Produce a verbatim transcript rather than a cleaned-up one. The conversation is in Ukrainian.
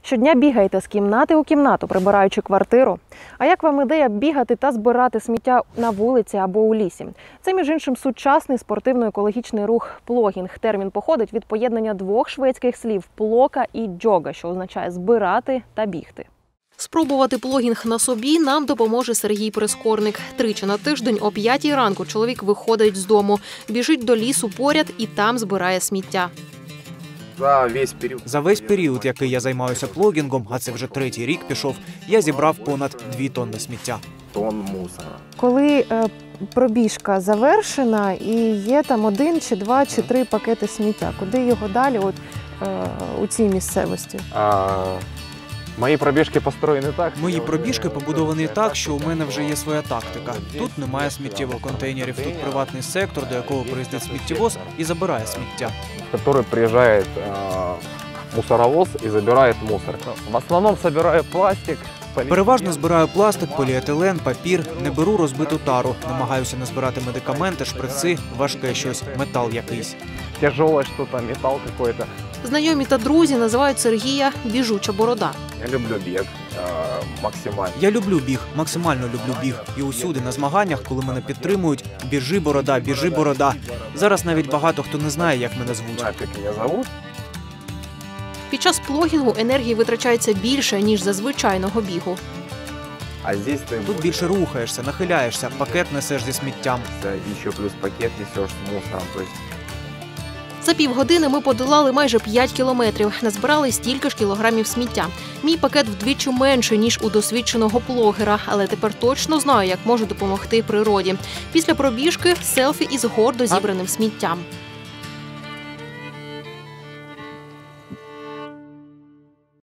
Щодня бігаєте з кімнати у кімнату, прибираючи квартиру? А як вам ідея бігати та збирати сміття на вулиці або у лісі? Це, між іншим, сучасний спортивно-екологічний рух плогінг. Термін походить від поєднання двох шведських слів – плока і джога, що означає збирати та бігти. Спробувати плогінг на собі нам допоможе Сергій Прискорник. Тричі на тиждень о п'ятій ранку чоловік виходить з дому, біжить до лісу поряд і там збирає сміття. За весь період. За весь період, який я займаюся плогінгом, а це вже третій рік пішов, я зібрав понад дві тонни сміття. Тонн мусора. Коли е, пробіжка завершена і є там один, чи два, чи три пакети сміття, куди його далі от, е, у цій місцевості? А, мої пробіжки построєні так. Мої пробіжки побудовані так, що у мене вже є своя тактика. Тут немає сміттєвих контейнерів, тут приватний сектор, до якого приїздить сміттєвоз і забирає сміття. В який приїжджає а, мусоровоз і забирає мусор. В основному збираю пластик. Переважно збираю пластик, поліетилен, папір, не беру розбиту тару, намагаюся не збирати медикаменти, шприци, важке щось, метал якийсь. Тяжеле щось, метал якийсь. Знайомі та друзі називають Сергія «біжуча борода». Я люблю біг максимально. Я люблю біг, максимально люблю біг. І усюди на змаганнях, коли мене підтримують, біжи, борода, біжи, борода. Зараз навіть багато хто не знає, як мене звуть. Знаєте, як мене звуть? Під час плогінгу енергії витрачається більше, ніж за звичайного бігу. А здесь ти Тут більше рухаєшся, нахиляєшся, пакет несеш зі сміттям. І ще плюс пакет несеш з мусором. Тобто... За півгодини ми подолали майже п'ять кілометрів, назбирали стільки ж кілограмів сміття. Мій пакет вдвічі менший, ніж у досвідченого плогера, але тепер точно знаю, як можу допомогти природі. Після пробіжки – селфі із гордо зібраним сміттям.